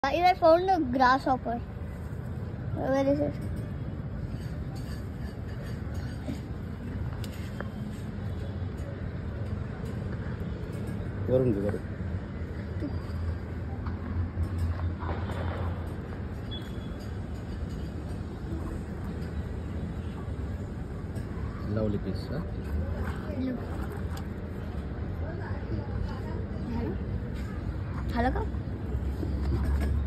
I found a grasshopper. Where is it? Varun. Lovely piece, huh? Look. Hello? Hello?